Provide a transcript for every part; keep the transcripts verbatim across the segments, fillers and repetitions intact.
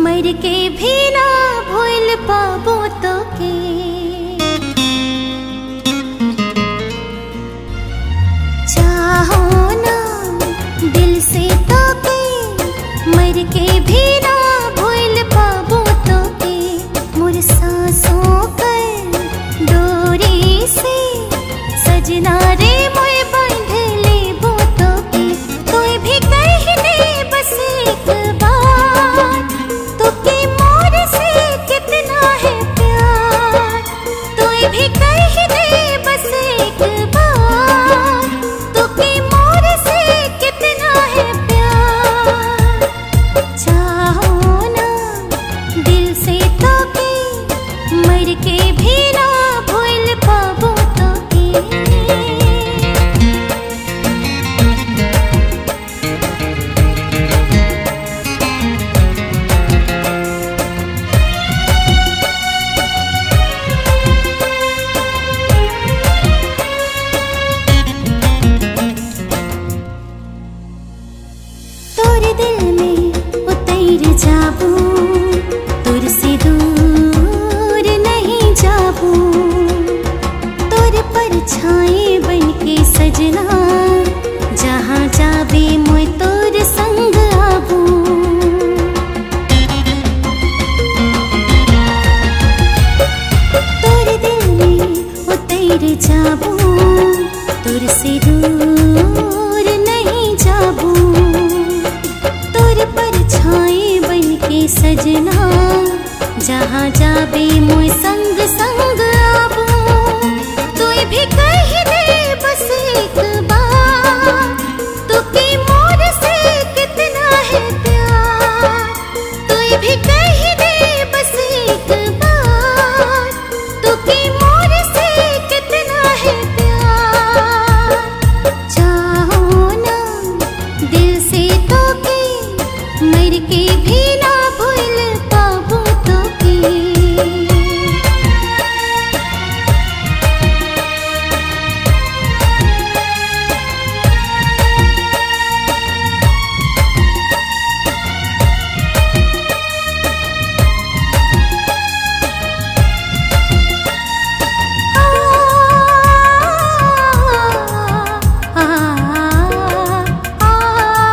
मर के भी ना भूल पाबो तो के। चाहो ना दिल से तो के, मर के भी ना भूल पाबो तो के। मोर सांसों कर डोरी से सजना रे मोए बांध ले बो तो के। कोई भी कह दे बस एक बार, तो के मोर से कितना है प्यार। कोई भी कह दे बस एक बार, तो के मोर से कितना है प्यार। चाहो ना दिल से तो के, मर के भी ना भूल पाबो तो के। तोरे दिल में उतर जाबू, तुर से दूर नहीं जाबू। तोरे परछाई बन के सजना, जहाँ जाबे मोय तोर संग आबू। तोरे दिल में उतर जाबू, तुर से दूर नहीं जाबू। तोर परछाई बन के सजना, जहाँ जाबे मोय संग संग आबू। तोय भी कह दे बस एक बार, तो के मोर से कितना है प्यार। तोय भी कह दे बस एक बार, तो के मोर से कितना है प्यार। चाहो ना दिल से तो के, मर के भी ना भूल पाबो तो के। आ, आ, आ,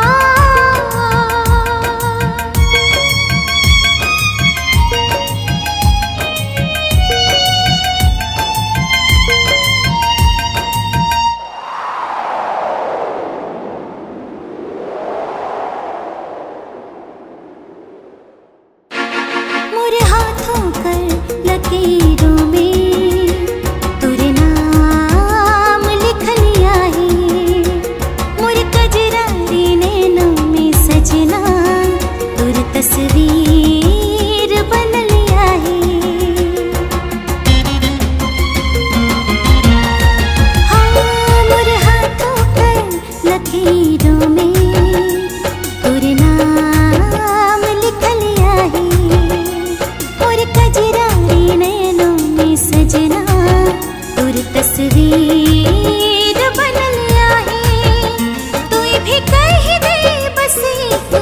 मोर हाथों कर लकीरों में तुरे नाम लिख लिया है। मोर कजरारी नैनों में सजना, तुर तस्वीर बन लिया है। हाँ, मोर हाथों कर लकीरों में तुरे नाम लिख लिया है। और कजरारी नैनों में सजना, तुर तस्वीर बन लिया है। तोय भी कह दे बस एक